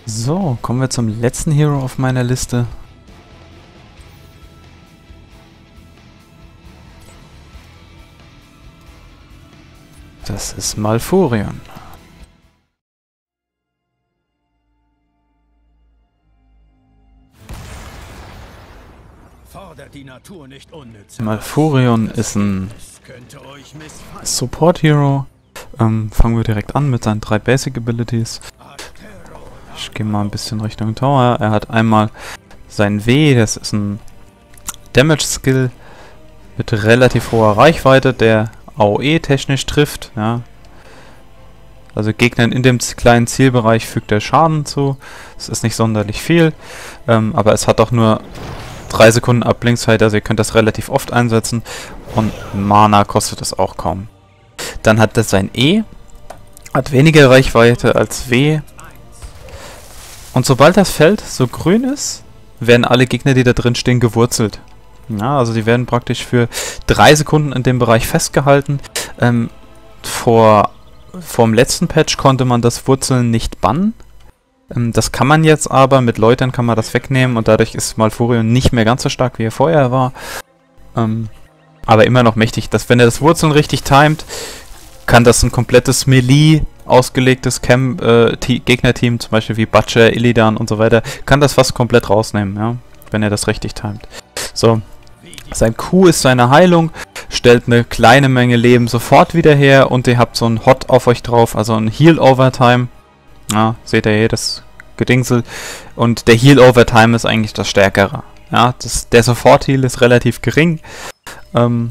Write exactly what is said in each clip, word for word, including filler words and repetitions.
So, kommen wir zum letzten Hero auf meiner Liste. Das ist Malfurion. Malfurion ist ein Support Hero. Ähm, fangen wir direkt an mit seinen drei Basic Abilities. Ich gehe mal ein bisschen Richtung Tower. Er hat einmal sein W, das ist ein Damage Skill mit relativ hoher Reichweite, der A O E technisch trifft. Ja. Also Gegnern in dem kleinen Zielbereich fügt er Schaden zu. Es ist nicht sonderlich viel, ähm, aber es hat auch nur drei Sekunden Abblinkzeit, also ihr könnt das relativ oft einsetzen und Mana kostet es auch kaum. Dann hat das sein E, hat weniger Reichweite als W. Und sobald das Feld so grün ist, werden alle Gegner, die da drin stehen, gewurzelt. Ja, also die werden praktisch für drei Sekunden in dem Bereich festgehalten. Ähm, vor, vor dem letzten Patch konnte man das Wurzeln nicht bannen. Ähm, das kann man jetzt aber, mit Läutern kann man das wegnehmen und dadurch ist Malfurion nicht mehr ganz so stark, wie er vorher war. Ähm, aber immer noch mächtig. Dass, wenn er das Wurzeln richtig timet, kann das ein komplettes Melee ausgelegtes Camp, äh, Gegnerteam, zum Beispiel wie Butcher, Illidan und so weiter, kann das fast komplett rausnehmen, ja, wenn er das richtig timet. So, sein Q ist seine Heilung, stellt eine kleine Menge Leben sofort wieder her und ihr habt so ein Hot auf euch drauf, also ein Heal Overtime. Ja, seht ihr hier das Gedingsel. Und der Heal Overtime ist eigentlich das Stärkere. Ja, das, der Sofort-Heal ist relativ gering. Ähm,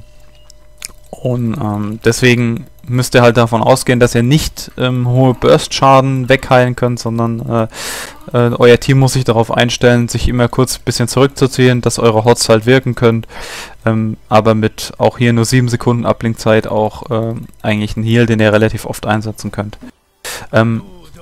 und ähm, deswegen müsst ihr halt davon ausgehen, dass ihr nicht ähm, hohe Burst-Schaden wegheilen könnt, sondern äh, äh, euer Team muss sich darauf einstellen, sich immer kurz ein bisschen zurückzuziehen, dass eure Hots halt wirken können. Ähm, aber mit auch hier nur sieben Sekunden Abblinkzeit auch ähm, eigentlich ein Heal, den ihr relativ oft einsetzen könnt. Ähm,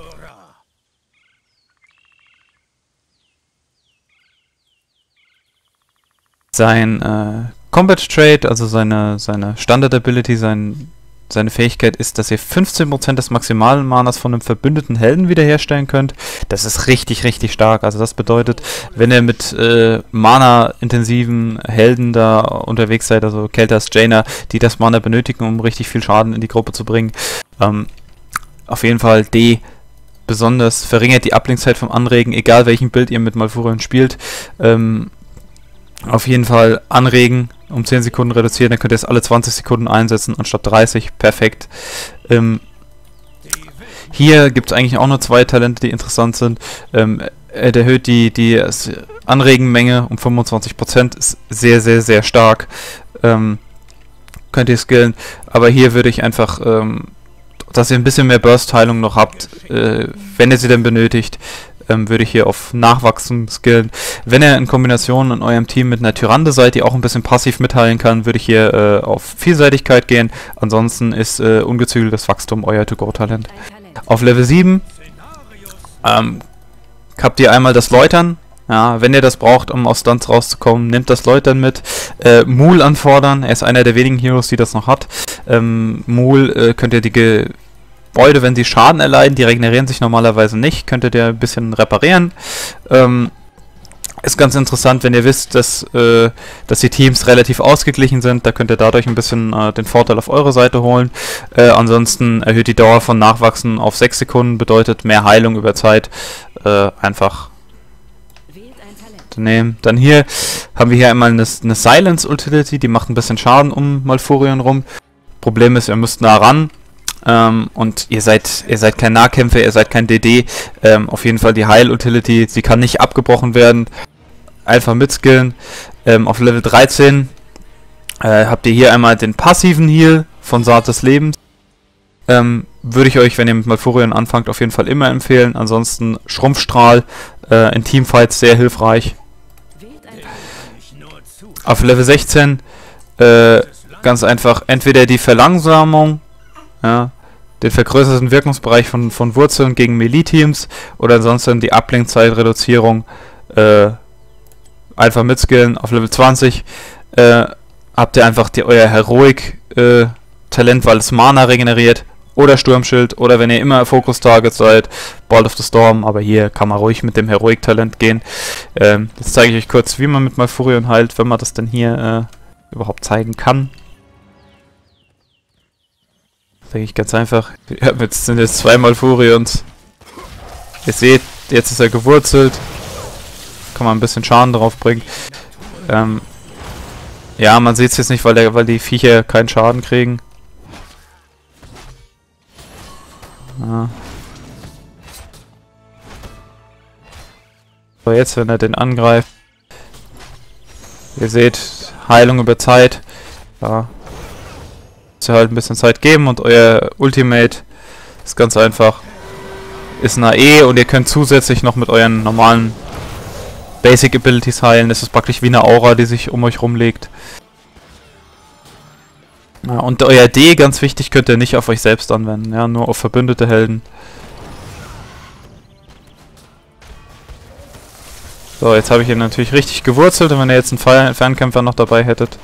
sein äh, Combat Trait, also seine, seine Standard Ability, sein Seine Fähigkeit ist, dass ihr fünfzehn Prozent des maximalen Manas von einem verbündeten Helden wiederherstellen könnt. Das ist richtig, richtig stark. Also das bedeutet, wenn ihr mit äh, Mana-intensiven Helden da unterwegs seid, also Keltas, Jaina, die das Mana benötigen, um richtig viel Schaden in die Gruppe zu bringen, ähm, auf jeden Fall D. Besonders verringert die Abblinkzeit vom Anregen, egal welchen Bild ihr mit Malfurion spielt. Ähm, auf jeden Fall anregen, um zehn Sekunden reduzieren, dann könnt ihr es alle zwanzig Sekunden einsetzen, anstatt dreißig. Perfekt. Ähm, hier gibt es eigentlich auch nur zwei Talente, die interessant sind. Ähm, er erhöht die, die Anregenmenge um fünfundzwanzig Prozent, ist sehr, sehr, sehr stark. Ähm, könnt ihr skillen, aber hier würde ich einfach, ähm, dass ihr ein bisschen mehr Burst-Heilung noch habt, äh, wenn ihr sie denn benötigt, Ähm, würde ich hier auf Nachwachsen skillen. Wenn ihr in Kombination in eurem Team mit einer Tyrande seid, die auch ein bisschen passiv mitteilen kann, würde ich hier äh, auf Vielseitigkeit gehen. Ansonsten ist äh, ungezügeltes Wachstum euer To-Go-Talent. Auf Level sieben ähm, habt ihr einmal das Läutern. Ja, wenn ihr das braucht, um aus Stunts rauszukommen, nehmt das Läutern mit. Äh, Mool anfordern, er ist einer der wenigen Heroes, die das noch hat. Ähm, Mool äh, könnt ihr die Ge Gebäude, wenn sie Schaden erleiden, die regenerieren sich normalerweise nicht, könntet ihr ein bisschen reparieren. Ähm, ist ganz interessant, wenn ihr wisst, dass, äh, dass die Teams relativ ausgeglichen sind, da könnt ihr dadurch ein bisschen äh, den Vorteil auf eure Seite holen. Äh, ansonsten erhöht die Dauer von Nachwachsen auf sechs Sekunden, bedeutet mehr Heilung über Zeit. Äh, einfach nehmen. Dann hier haben wir hier einmal eine, eine Silence Utility, die macht ein bisschen Schaden um Malfurion rum. Problem ist, ihr müsst nah ran. Ähm, und ihr seid ihr seid kein Nahkämpfer, ihr seid kein D D. Ähm, auf jeden Fall die Heil-Utility, sie kann nicht abgebrochen werden. Einfach mitskillen. Ähm, auf Level dreizehn äh, habt ihr hier einmal den passiven Heal von Saat des Lebens. Ähm, würde ich euch, wenn ihr mit Malfurion anfangt, auf jeden Fall immer empfehlen. Ansonsten Schrumpfstrahl äh, in Teamfights sehr hilfreich. Auf Level sechzehn äh, ganz einfach entweder die Verlangsamung, ja, den vergrößerten Wirkungsbereich von, von Wurzeln gegen Melee-Teams oder ansonsten die Abblinkzeitreduzierung äh, einfach mitskillen. Auf Level zwanzig äh, habt ihr einfach die, euer Heroic äh, Talent, weil es Mana regeneriert. oder Sturmschild, oder wenn ihr immer Fokus-Target seid, Bolt of the Storm, aber hier kann man ruhig mit dem Heroic-Talent gehen. Ähm, jetzt zeige ich euch kurz, wie man mit Malfurion heilt, wenn man das denn hier äh, überhaupt zeigen kann. Denke ich ganz einfach. Ja, jetzt sind jetzt zwei Malfurions. Ihr seht, jetzt ist er gewurzelt. Kann man ein bisschen Schaden drauf bringen. Ähm, ja, man sieht es jetzt nicht, weil, der, weil die Viecher keinen Schaden kriegen. Ja. Aber jetzt, wenn er den angreift. Ihr seht, Heilung über Zeit. Ja. Müsst ihr halt ein bisschen Zeit geben und euer Ultimate ist ganz einfach. Ist eine A E und ihr könnt zusätzlich noch mit euren normalen Basic Abilities heilen. Das ist praktisch wie eine Aura, die sich um euch rumlegt. Ja, und euer D, ganz wichtig, könnt ihr nicht auf euch selbst anwenden, ja, nur auf verbündete Helden. So, jetzt habe ich ihn natürlich richtig gewurzelt, und wenn ihr jetzt einen Fer Fernkämpfer noch dabei hättet.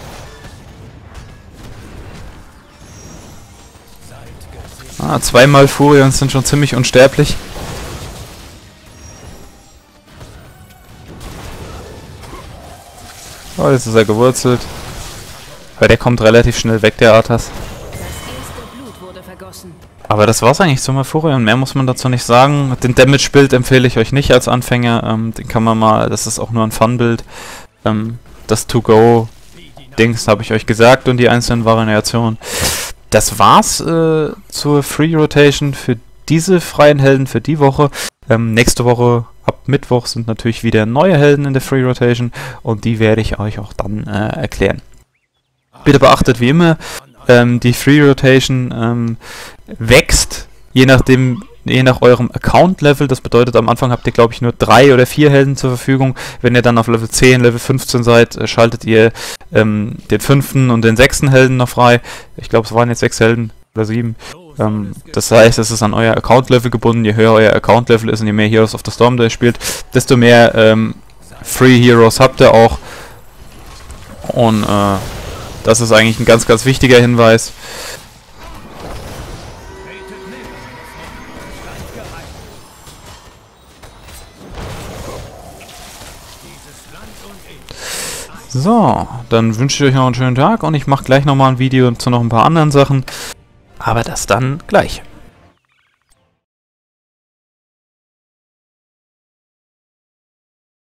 Ah, zweimal Furions sind schon ziemlich unsterblich. Oh, jetzt ist er gewurzelt. Weil der kommt relativ schnell weg, der Arthas. Aber das war's eigentlich zum Malfurion. Mehr muss man dazu nicht sagen. Den Damage-Bild empfehle ich euch nicht als Anfänger. Ähm, den kann man mal, das ist auch nur ein Fun-Bild. Ähm, das To-Go-Dings habe ich euch gesagt und die einzelnen Variationen. Das war's äh, zur Free Rotation für diese freien Helden für die Woche. Ähm, nächste Woche, ab Mittwoch, sind natürlich wieder neue Helden in der Free Rotation und die werde ich euch auch dann äh, erklären. Bitte beachtet wie immer, ähm, die Free Rotation ähm, wächst, je nachdem, je nach eurem Account-Level. Das bedeutet, am Anfang habt ihr, glaube ich, nur drei oder vier Helden zur Verfügung. Wenn ihr dann auf Level zehn, Level fünfzehn seid, äh, schaltet ihr ähm, den fünften und den sechsten Helden noch frei. Ich glaube, es waren jetzt sechs Helden oder sieben. Ähm, das heißt, es ist an euer Account-Level gebunden. Je höher euer Account-Level ist und je mehr Heroes of the Storm ihr spielt, desto mehr ähm, Free Heroes habt ihr auch. Und äh, das ist eigentlich ein ganz, ganz wichtiger Hinweis. So, dann wünsche ich euch noch einen schönen Tag und ich mache gleich nochmal ein Video zu noch ein paar anderen Sachen. Aber das dann gleich.